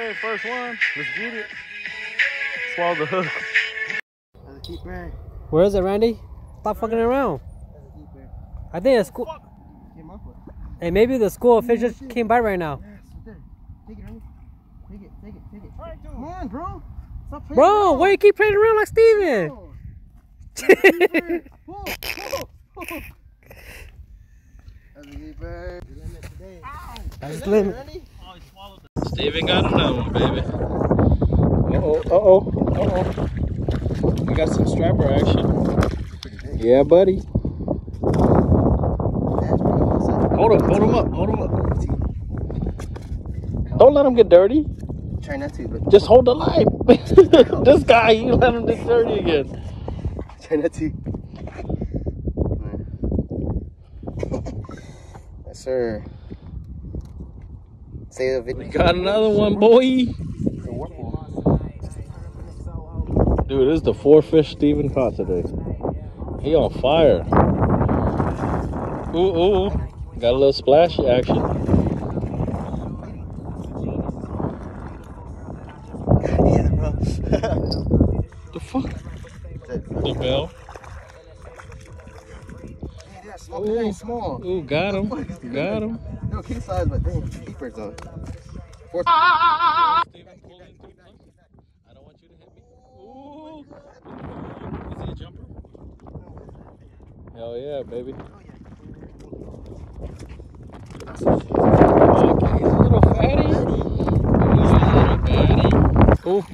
Okay, first one. Let's get it. Swallow the hook. That's a keeper. Where is it, Randy? Stop fucking around. That's a keeper. I think it's school. Came up with. Hey, maybe the school fish just came by right now. Yes, right there. Take it, Randy. Take it, take it, take it. Come on, bro. Stop playing Bro, around. why you keep playing around like Steven? Bro. That's a keeper. Whoa, whoa, whoa. That's a keeper. You limit today. Ow. That's the limit. Randy. Oh, he swallowed it. Steven got another one, baby. We got some strapper action. Yeah, buddy. Hold him up. Don't let him get dirty. Try not to, but Just hold the line. This guy, you let him get dirty again. try not to. Yes, sir. Say the video. We got another one, boy. Dude, this is the 4th fish Steven caught today. He on fire. Ooh. Got a little splashy action. Yeah, bro. The fuck? The bell. Yeah, small. Very small. Ooh, got him. Got him. No, king size, but dang, keepers though. Steven, pull in 3 plus. I don't want you to hit me. Ooh. Is he a jumper? Hell yeah, baby. Okay, he's a little fatty. He's a little fatty. Ooh.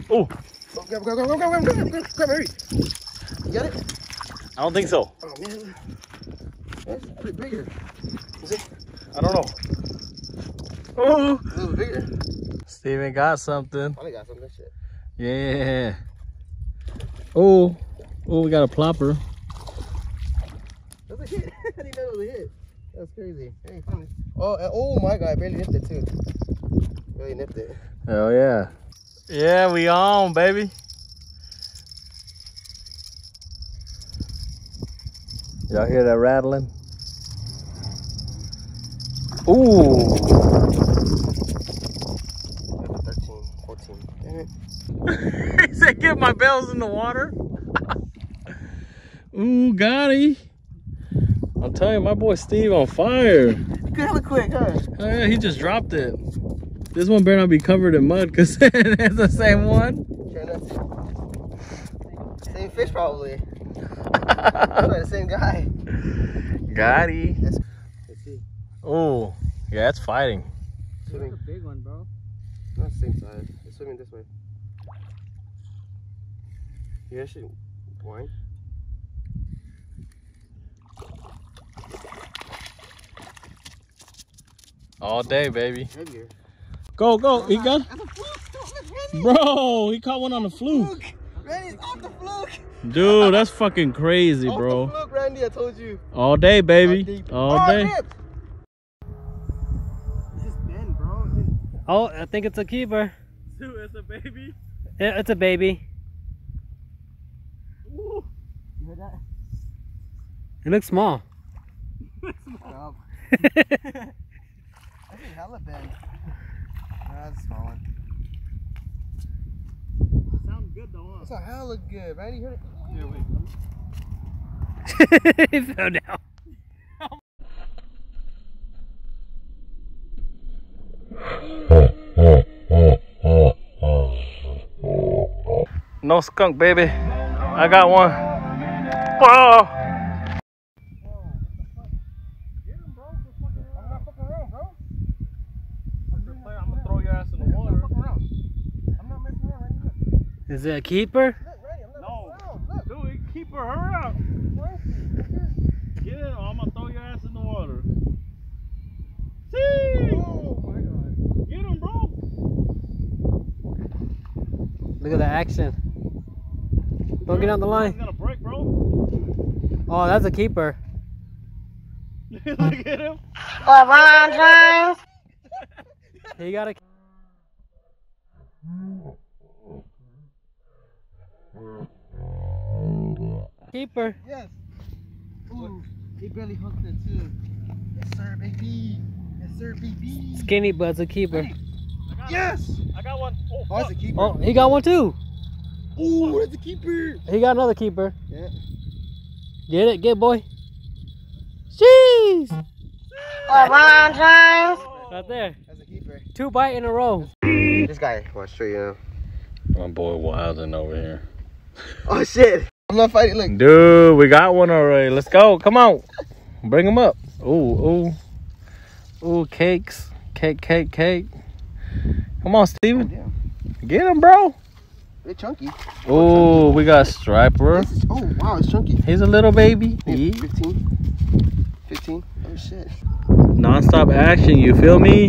Go, hurry. You got it? I don't think so. Oh, man. That's pretty bigger. Is it? I don't know. Oh, A little bigger. Steven got something. Probably got some of that shit. Yeah. Oh, we got a plopper. That's a hit. I didn't know it was a hit. That's crazy. Hey, funny. Oh my god, I barely nipped it too. Really nipped it. Hell yeah. Yeah, we on, baby. Y'all hear that rattling? Ooh. 13, 14. Damn it. He said, get my bells in the water. Ooh, got he. I'm telling you, my boy Steve on fire. Hella quick, huh? Oh yeah, he just dropped it. This one better not be covered in mud because it's the same one. Try not to. Same fish, probably. Probably the same guy. Got he. Let's see. Oh, yeah, it's fighting. Swimming. That's a big one, bro. Not the same side. It's swimming this way. Yeah, I should whine. All day, baby. Heavier. Go. He got. That's a fluke. Bro, he caught one on the fluke. Randy, it's off the fluke. Dude, that's fucking crazy, bro. Off the fluke, Randy, I told you. All day, baby. All day. Ripped. It's just bend, bro. Oh, I think it's a keeper. Dude, it's a baby. It's a baby. You heard that? It looks small. Stop. That's a hella bend. That's a small one. Sounds good though, huh? That's a hella good, Randy. You heard it? Here, wait. He fell down. No skunk, baby. I got one. Oh. I'm gonna throw your ass in the water. Is it a keeper? No. Dude, keep her. Hurry up. Get it or I'm gonna throw your ass in the water. See? Oh my god. Get him, bro. Look at the action. Don't get on the It's line. gonna break, bro. Oh, that's a keeper. Look at him. LeBron James. He got a. Keeper. Yes. Ooh, he barely hooked it too. Yes, sir, baby. Yes, sir, baby. Skinny, but it's a keeper. I got Yes! I got one. Oh, Oh, that's a keeper. Oh, he got one too. Ooh, that's a keeper. He got another keeper. Yeah. Get it, get boy. Jeez! LeBron James. Right there. That's a keeper. 2 bites in a row. This guy wants to show you now. My boy Wildin' over here. Oh shit! I'm not fighting. Look. Dude, we got one already. Let's go. Come on. Bring him up. Ooh, ooh. Ooh, cakes. Cake, cake, cake. Come on, Steven. Oh, damn. Get him, bro. They're chunky. Ooh, we got Striper. Oh wow, it's chunky. He's a little baby. Yeah. Yeah. 15. 15. Oh shit. Non-stop action, you feel me?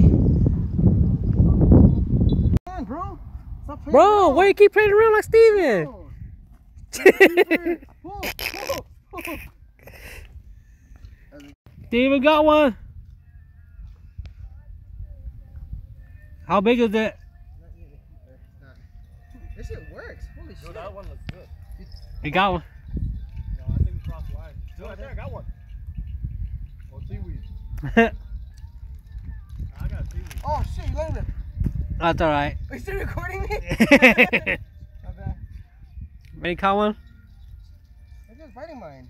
Come on, bro. Stop playing Bro, around. why you keep playing around like Steven? Oh. Keeper. Whoa, whoa, whoa. Steven got one. How big is it? This shit works. Holy shit. Dude, that one looks good. He got one. No, I think we crossed the line. Dude, right there, I got one. Oh, seaweed. I got seaweed. Oh shit, you landed it. That's alright. Are you still recording me? My bad. Ready, caught one? I'm just biting mine.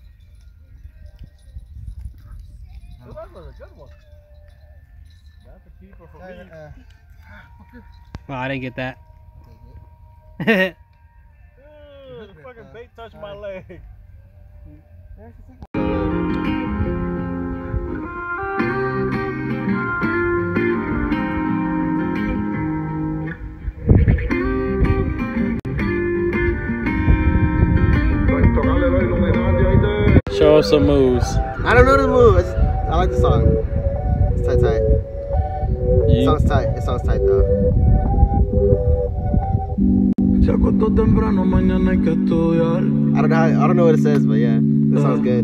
Dude, that was a good one. That's a keeper for me. Oh, I didn't get that. Dude, the fucking bait touched my leg. Show us some moves. I don't know the move. I like the song. It's tight, tight. It sounds tight. It sounds tight though. I don't know what it says, but yeah, it sounds good.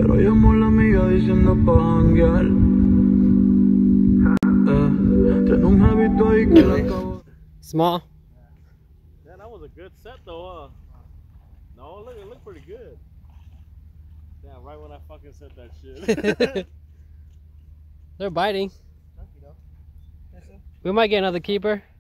Small. Yeah, that was a good set though, huh? No, look, it looked pretty good. Yeah, right when I fucking said that shit. They're biting. We might get another keeper.